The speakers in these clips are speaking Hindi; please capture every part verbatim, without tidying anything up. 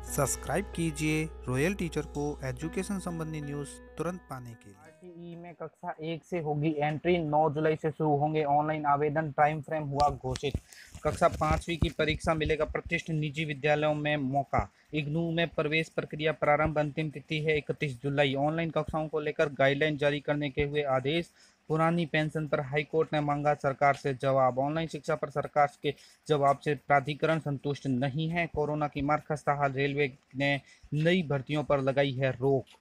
सब्सक्राइब कीजिए रॉयल टीचर को एजुकेशन संबंधी न्यूज़ तुरंत पाने के लिए। आरटीई में कक्षा एक से होगी एंट्री। नौ जुलाई से शुरू होंगे ऑनलाइन आवेदन। टाइम फ्रेम हुआ घोषित। कक्षा पांचवी की परीक्षा मिलेगा प्रतिष्ठित निजी विद्यालयों में मौका। इग्नू में प्रवेश प्रक्रिया प्रारंभ। अंतिम तिथि है इकतीस जुलाई। ऑनलाइन कक्षाओं को लेकर गाइडलाइन जारी करने के हुए आदेश। पुरानी पेंशन पर हाईकोर्ट ने मांगा सरकार से जवाब। ऑनलाइन शिक्षा पर सरकार के जवाब से प्राधिकरण संतुष्ट नहीं है। कोरोना की मार खस्ताहाल रेलवे ने नई भर्तियों पर लगाई है रोक।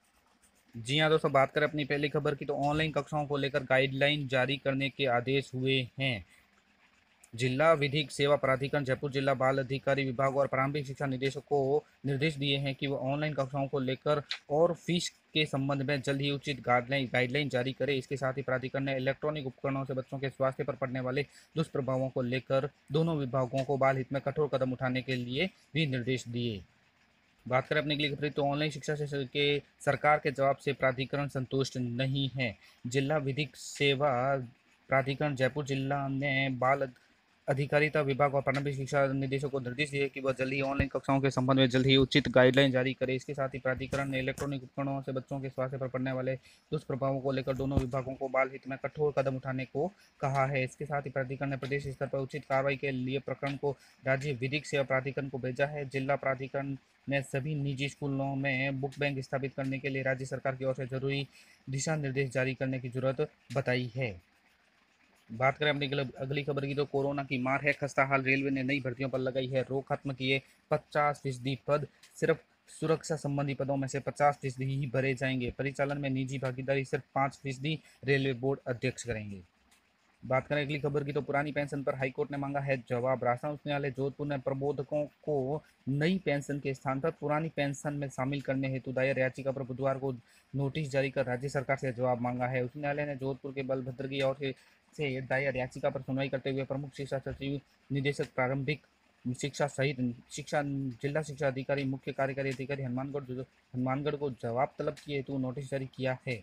जी हाँ दोस्तों, बात करें अपनी पहली खबर की तो ऑनलाइन कक्षाओं को लेकर गाइडलाइन जारी करने के आदेश हुए हैं। जिला विधिक सेवा प्राधिकरण जयपुर जिला बाल अधिकारी विभाग और प्रारंभिक शिक्षा निदेशक को निर्देश दिए हैं कि वह ऑनलाइन कक्षाओं को लेकर और फीस के संबंध में जल्द ही उचित गाइडलाइन गाइडलाइन जारी करे। इसके साथ ही प्राधिकरण ने इलेक्ट्रॉनिक उपकरणों से बच्चों के स्वास्थ्य पर पड़ने वाले दुष्प्रभावों को लेकर दोनों विभागों को बाल हित में कठोर कदम उठाने के लिए भी निर्देश दिए। बात करें अपने के लिए खबरें तो ऑनलाइन शिक्षा से के सरकार के जवाब से प्राधिकरण संतुष्ट नहीं है। जिला विधिक सेवा प्राधिकरण जयपुर जिला ने बाल अधिकारिता विभाग और प्रारंभिक शिक्षा निदेशक को निर्देश दिए कि वह जल्द ही ऑनलाइन कक्षाओं के संबंध में जल्द ही उचित गाइडलाइन जारी करे। इसके साथ ही प्राधिकरण ने इलेक्ट्रॉनिक उपकरणों से बच्चों के स्वास्थ्य पर पड़ने वाले दुष्प्रभावों को लेकर दोनों विभागों को बाल हित में कठोर कदम उठाने को कहा है। इसके साथ ही प्राधिकरण ने प्रदेश स्तर पर उचित कार्रवाई के लिए प्रकरण को राज्य विधिक सेवा प्राधिकरण को भेजा है। जिला प्राधिकरण ने सभी निजी स्कूलों में बुक बैंक स्थापित करने के लिए राज्य सरकार की ओर से जरूरी दिशा निर्देश जारी करने की जरूरत बताई है। बात करें अपनी अगली खबर की तो कोरोना की मार है खस्ताहाल। रेलवे ने नई भर्तियों पर लगाई है रोक। खत्म किए पचास फीसदी पद। सिर्फ सुरक्षा संबंधी पदों में से पचास फीसदी ही भरे जाएंगे। परिचालन में निजी भागीदारी सिर्फ पाँच फीसदी रेलवे बोर्ड अध्यक्ष करेंगे। बात करें अगली खबर की तो पुरानी पेंशन पर हाईकोर्ट ने मांगा है जवाब। राजस्थान उच्च न्यायालय जोधपुर ने प्रबोधकों को नई पेंशन के स्थान पर पुरानी पेंशन में शामिल करने हेतु दायर याचिका पर बुधवार को नोटिस जारी कर राज्य सरकार से जवाब मांगा है। उच्च न्यायालय ने जोधपुर के बलभद्र की ओर से, से दायर याचिका पर सुनवाई करते हुए प्रमुख शिक्षा सचिव, निदेशक प्रारंभिक शिक्षा सहित शिक्षा जिला शिक्षा अधिकारी, मुख्य कार्यकारी अधिकारी हनुमानगढ़ हनुमानगढ़ को जवाब तलब किए हेतु नोटिस जारी किया है।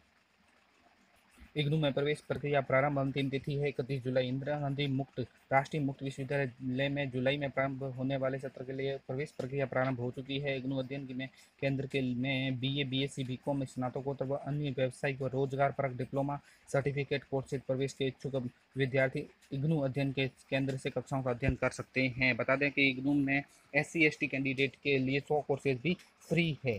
इग्नू में प्रवेश प्रक्रिया प्रारंभ। अंतिम तिथि है इकतीस जुलाई। इंदिरा गांधी मुक्त राष्ट्रीय मुक्त विश्वविद्यालय में जुलाई में प्रारंभ होने वाले सत्र के लिए प्रवेश प्रक्रिया प्रारंभ हो चुकी है। इग्नू अध्ययन में केंद्र के में बीए, बीएससी, बीकॉम, स्नातकोत्तर व अन्य व्यावसायिक व रोजगार परक डिप्लोमा सर्टिफिकेट कोर्स से प्रवेश के इच्छुक विद्यार्थी इग्नू अध्ययन के केंद्र से कक्षाओं का अध्ययन कर सकते हैं। बता दें कि इग्नू में S C S T candidate के लिए सौ कोर्सेज भी फ्री है।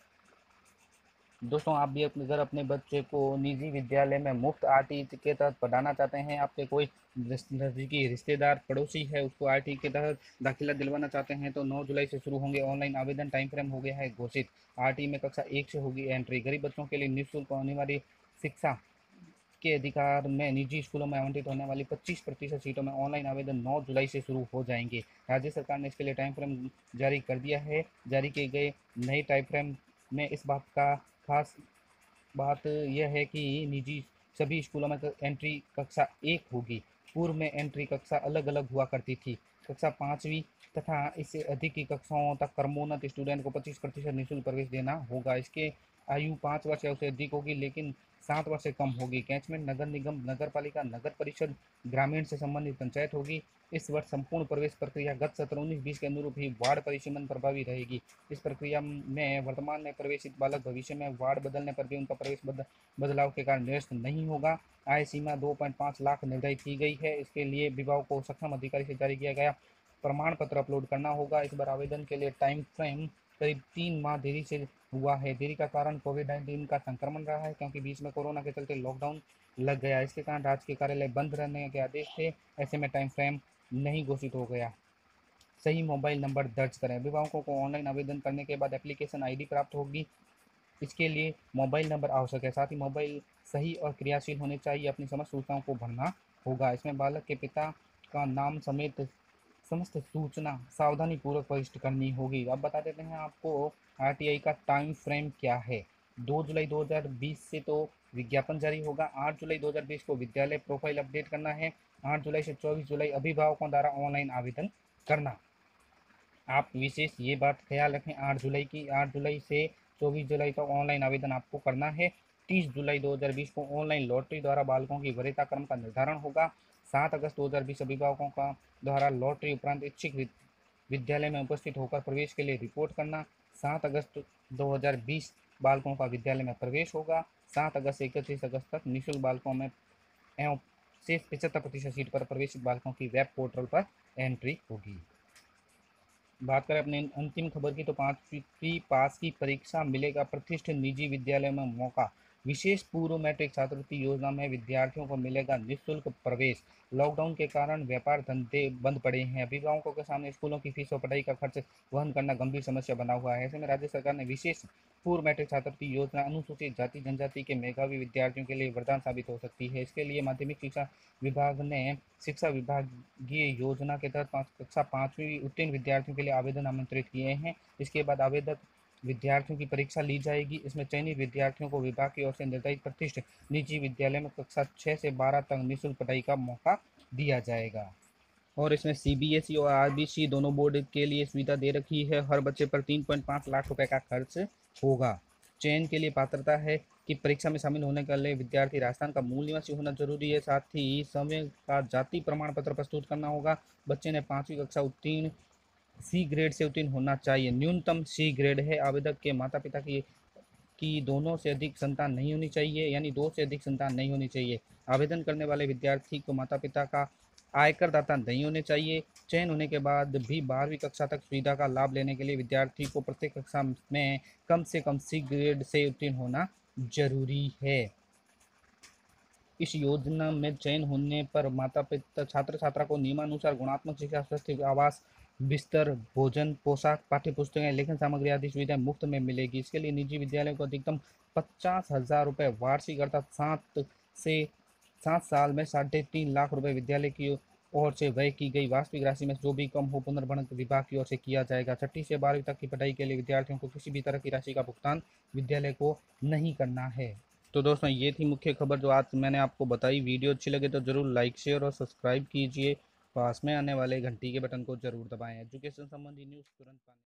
दोस्तों, आप भी अपने अगर अपने बच्चे को निजी विद्यालय में मुफ्त आरटी के तहत पढ़ाना चाहते हैं, आपके कोई नज़दीकी रिश्तेदार पड़ोसी है उसको आरटी के तहत दाखिला दिलवाना चाहते हैं तो नौ जुलाई से शुरू होंगे ऑनलाइन आवेदन। टाइम फ्रेम हो गया है घोषित। आरटी में कक्षा एक से होगी एंट्री। गरीब बच्चों के लिए निःशुल्क अनिवार्य शिक्षा के अधिकार में निजी स्कूलों में आवंटित होने वाली पच्चीस प्रतिशत सीटों में ऑनलाइन आवेदन नौ जुलाई से शुरू हो जाएंगे। राज्य सरकार ने इसके लिए टाइम फ्रेम जारी कर दिया है। जारी किए गए नए टाइम फ्रेम में इस बात का खास बात यह है कि निजी सभी स्कूलों में एंट्री कक्षा एक होगी। पूर्व में एंट्री कक्षा अलग अलग हुआ करती थी। कक्षा पाँचवीं तथा इससे अधिक की कक्षाओं तक क्रमोन्नत स्टूडेंट को पच्चीस प्रतिशत निःशुल्क प्रवेश देना होगा। इसके आयु पाँच वर्ष या उससे अधिक होगी लेकिन सात वर्ष से कम होगी। कैचमेंट नगर निगम, नगर पालिका, नगर परिषद, ग्रामीण से संबंधित पंचायत होगी। इस वर्ष संपूर्ण प्रवेश प्रक्रिया गत सत्र उन्नीस बीस के अनुरूप ही वार्ड परिसीमन प्रभावी रहेगी। इस प्रक्रिया में वर्तमान में प्रवेशित बालक भविष्य में वार्ड बदलने पर भी उनका प्रवेश बद, बदलाव के कारण निरस्त नहीं होगा। आय सीमा दो पॉइंट पाँच लाख निर्धारित की गई है। इसके लिए विभाग को सक्षम अधिकारी से जारी किया गया प्रमाण पत्र अपलोड करना होगा। इस बार आवेदन के लिए टाइम फ्रेम करीब तीन माह देरी से हुआ है। देरी का कारण कोविड नाइन्टीन का संक्रमण रहा है क्योंकि बीच में कोरोना के चलते लॉकडाउन लग गया। इसके कारण राज्य के कार्यालय बंद रहने के आदेश थे। ऐसे में टाइम फ्रेम नहीं घोषित हो गया। सही मोबाइल नंबर दर्ज करें। अभिभावकों को ऑनलाइन आवेदन करने के बाद एप्लीकेशन आईडी प्राप्त होगी। इसके लिए मोबाइल नंबर आवश्यक है। साथ ही मोबाइल सही और क्रियाशील होने चाहिए। अपनी समस्त सूचनाओं को भरना होगा। इसमें बालक के पिता का नाम समेत समस्त सूचना सावधानीपूर्वक प्रविष्ट करनी होगी। अब बता देते हैं आपको आरटीआई का टाइम फ्रेम क्या है। दो जुलाई दो हज़ार बीस से तो विज्ञापन जारी होगा। आठ जुलाई दो हज़ार बीस को विद्यालय प्रोफाइल अपडेट करना है। आठ जुलाई से चौबीस जुलाई अभिभावकों द्वारा ऑनलाइन आवेदन करना। आप विशेष ये बात ख्याल रखें, आठ जुलाई की आठ जुलाई से चौबीस जुलाई तक ऑनलाइन आवेदन आपको करना है। तीस जुलाई दो हज़ार बीस को ऑनलाइन लॉटरी द्वारा बालकों की वरीयता क्रम का निर्धारण होगा। सात अगस्त दो हज़ार बीस अभिभावकों का द्वारा लॉटरी उपरांत इच्छुक विद्यालय में उपस्थित होकर प्रवेश के लिए रिपोर्ट करना। सात अगस्त दो हज़ार बीस बालकों का विद्यालय में प्रवेश होगा। सात अगस्त से इकतीस अगस्त तक निःशुल्क बालकों में एवं शेष पचहत्तर प्रतिशत सीट पर प्रवेशित बालकों की वेब पोर्टल पर एंट्री होगी। बात करें अपने अंतिम खबर की तो पांचवी पास की परीक्षा मिलेगा प्रतिष्ठित निजी विद्यालय में मौका। विशेष पूर्व मैट्रिक छात्रवृत्ति योजना में विद्यार्थियों को मिलेगा निःशुल्क प्रवेश। लॉकडाउन के कारण व्यापार धंधे बंद पड़े हैं। अभिभावकों के सामने स्कूलों की फीस और पढ़ाई का खर्च वहन करना गंभीर समस्या बना हुआ है। ऐसे में राज्य सरकार ने विशेष पूर्व मैट्रिक छात्रवृत्ति योजना अनुसूचित जाति जनजाति के मेधावी विद्यार्थियों के लिए वरदान साबित हो सकती है। इसके लिए माध्यमिक शिक्षा विभाग ने शिक्षा विभागीय योजना के तहत पाँच कक्षा पाँचवीं उत्तीर्ण विद्यार्थियों के लिए आवेदन आमंत्रित किए हैं। इसके बाद आवेदक विद्यार्थियों की परीक्षा ली जाएगी। इसमें चयनित विद्यार्थियों को विभाग की ओर से निर्धारित प्रतिष्ठित निजी विद्यालय में कक्षा छः से बारह तक निःशुल्क पढ़ाई का मौका दिया जाएगा। और इसमें सीबीएसई और आरबीसी दोनों बोर्ड के लिए सुविधा दे रखी है। हर बच्चे पर तीन पॉइंट पाँच लाख रुपए का खर्च होगा। चयन के लिए पात्रता है कि परीक्षा में शामिल होने के लिए विद्यार्थी राजस्थान का मूल निवासी होना जरूरी है। साथ ही समय का जाति प्रमाण पत्र प्रस्तुत करना होगा। बच्चे ने पाँचवीं कक्षा उत्तीर्ण सी ग्रेड से उत्तीर्ण होना चाहिए। न्यूनतम सी ग्रेड है। आवेदक के माता पिता की की दोनों से अधिक संतान नहीं होनी चाहिए, यानी दो से अधिक संतान नहीं होनी चाहिए। आवेदन करने वाले विद्यार्थी को माता पिता का आयकर दाता नहीं होने चाहिए। चयन होने के बाद भी बारहवीं कक्षा तक सुविधा का लाभ लेने के लिए विद्यार्थी को प्रत्येक कक्षा में कम से कम सी ग्रेड से उत्तीर्ण होना जरूरी है। इस योजना में चयन होने पर माता पिता छात्र छात्रा को नियमानुसार गुणात्मक शिक्षा, स्वस्थ आवास, बिस्तर, भोजन, पोशाक, पाठ्य पुस्तकें, लेखन सामग्री आदि सुविधाएं मुफ्त में मिलेगी। इसके लिए निजी विद्यालयों को अधिकतम पचास हजार रुपये वार्षिक अर्थात सात से सात साल में साढ़े तीन लाख रुपए विद्यालय की ओर से व्यय की गई वास्तविक राशि में जो भी कम हो पुनर्गणन विभाग की ओर से किया जाएगा। छठी से बारहवीं तक की पढ़ाई के लिए विद्यार्थियों को किसी भी तरह की राशि का भुगतान विद्यालय को नहीं करना है। तो दोस्तों ये थी मुख्य खबर जो आज मैंने आपको बताई। वीडियो अच्छी लगे तो ज़रूर लाइक शेयर और सब्सक्राइब कीजिए। पास में आने वाले घंटी के बटन को जरूर दबाएं। एजुकेशन संबंधी न्यूज़ तुरंत पाने